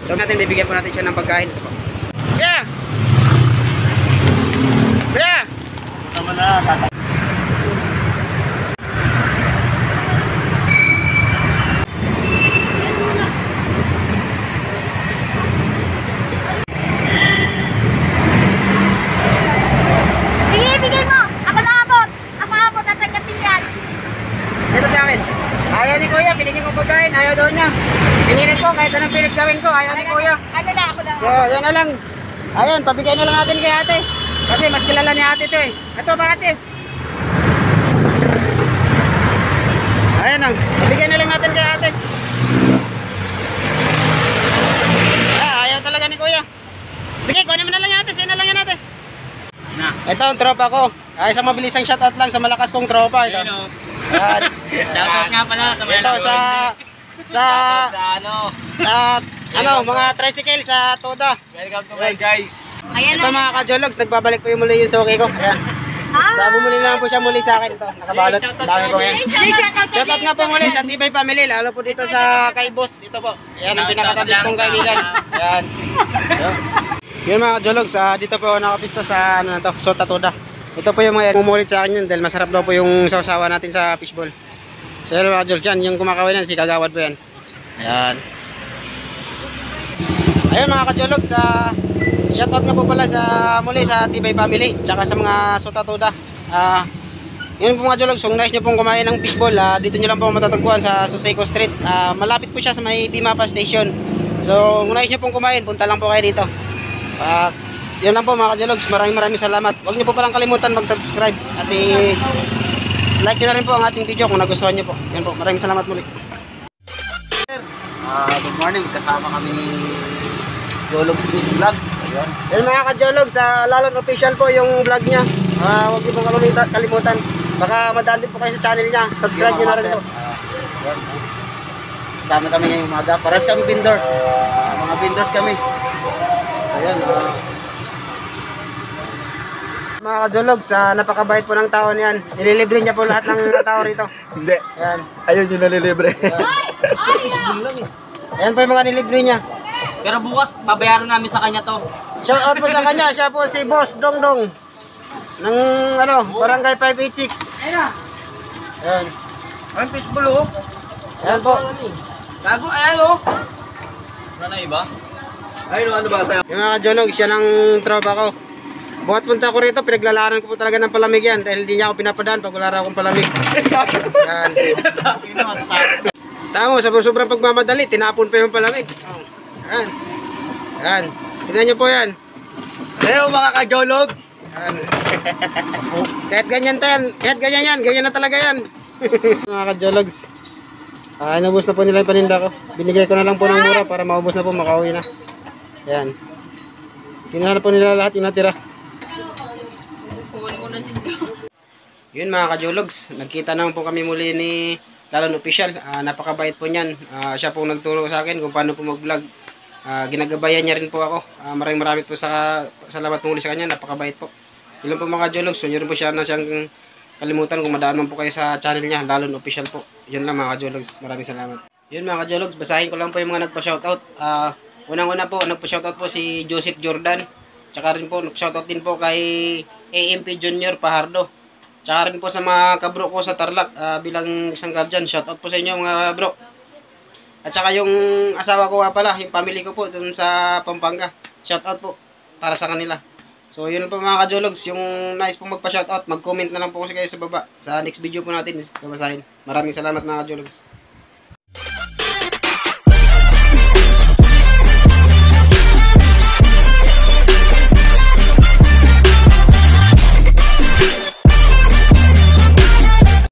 So natin, bibigyan po natin siya ng pagkain. Yeah! Yeah! Tama na, tata. Sige, bigay mo. Ako naabot. Ako abot at nagkatinggan. Dito sa akin. Ayaw ni Kuya, pinigyan ko pagkain. Ayaw daw niya. Pinilit ko, kahit anong pilit gawin ko. Ayaw ni Kuya. Ano na ako na. So, yan na lang. Ayan, pabigay na lang natin kay ate. Kasi mas kilala ni ate ito eh. Ito ba ate? Ayan lang. Pabigay na lang natin kay ate. Ayaw talaga ni Kuya. Sige, kunin mo na lang yan ate. Sige na lang yan ate. Na. Ito ang tropa ko. Ay, sa mabilisang shoutout lang sa malakas kong tropa. Ito. Ayan. Shoutout nga pala sa mga Ito sa ano, mga tricycle sa Toda. welcome to my guys. Ayan Ito mga ka-jologs, nagbabalik po yung muli yung suki ko. Ayan. Sa bumuli na lang po siya muli sa akin ito. Nakabalot. Dami ko yan. Shoutout nga po muli sa Tibay Family. Lalo po dito sa kay Boss. Ito po. Ayan ang pinakatabis kong kaibigan. Ayan. Yun mga ka-jologs, dito po nakapista sa ano na to, Sota Toda. Ito po yung mga mumulit sa akin yun dahil masarap daw po yung sausawa natin sa fishball. So yun mga ka-jologs, yan yung kumakawin yan, si Kagawad po yan. Ayan. Ayun mga ka-jologs, shoutout nga po pala sa muli sa Tibay Family tsaka sa mga Sota Toda. Yun po mga jologs, kung nais nyo pong kumain ng fishball, dito nyo lang po matatagpuan sa Suseco Street. Malapit po siya sa may Bimapa Station. So kung nais nyo pong kumain, punta lang po kayo dito. Yun lang po mga ka-jologs, maraming salamat. Huwag nyo po palang kalimutan mag-subscribe at like nyo na rin po ang ating video kung nagustuhan nyo po. Yun po, maraming salamat muli. Good morning, kasama kami ni Jologs Mix Vlogs. Ayun. Yun mga ka-jologs, Lalon official po yung vlog niya. Huwag niyo pong kalimutan. Baka madaan din po kayo sa channel niya. Subscribe niyo na rin po. Kasama kami ngayong umaga. Pares kami vendor. Mga vendors kami. Ayun. Mga ka-jologs, napakabait po ng tao niyan. Nililibre niya po lahat ng tao rito. Hindi. Ayan. Ayun yung nalilibre. Ayan po yung mga nilibre niya. Pero bukas, babayaran namin sa kanya to. Shout out po sa kanya, siya po si Boss Dongdong ng ano, Barangay 586. Ayan. Ang fishball oh. Ayan po. Gago, ayan oh. Wala na iba? Ayun ano ba sa'yo? Yung mga jolog, siya ng tropa ko. Buhat punta ko rito, pinaglalaanan ko po talaga ng palamig yan dahil hindi niya ako pinapadaan pag wala raw akong palamig. Ayan. Tama, sobrang pagmamadali, tinapon pa yung palamig. Ayan. Ayan. Tignan nyo po yan. Hello mga ka-jolog. Ayan. Kahit ganyan yan, kahit ganyan yan, ganyan na talaga yan. Mga ka-jologs, inubos na po nila yung paninda ko. Binigay ko na lang po ng mura para maubos na po, makauwi na. Ayan. Kinuha na po nila lahat yung natira. Yun mga ka-jologs, nagkita naman po kami muli ni Lalon Official. Napakabait po niyan. Siya po nagturo sa akin kung paano po mag-vlog. Ginagabayan niya rin po ako. Maraming po salamat muli sa kanya. Napakabait po. Yun po mga ka-jologs, so yun po siya na siyang kalimutan kung madaan man po kayo sa channel niya, Lalon Official po. Yun lang mga ka-jologs, maraming salamat. Yun mga ka-jologs, basahin ko lang po yung mga nagpa-shoutout. Unang-una po, nagpa-shoutout po si Joseph Jordan. Tsaka rin po, nagpa-shoutout din po kay AMP Junior Pahardo. Tsaka rin po sa mga kabro ko sa Tarlac, bilang isang guardian, shoutout po sa inyo mga bro. At saka yung asawa ko nga pala, yung family ko po dun sa Pampanga, shoutout po para sa kanila. So yun po mga ka-jologs, yung nice po magpa-shoutout, mag-comment na lang po kasi kayo sa baba. Sa next video po natin, babasahin. Maraming salamat mga ka-jologs.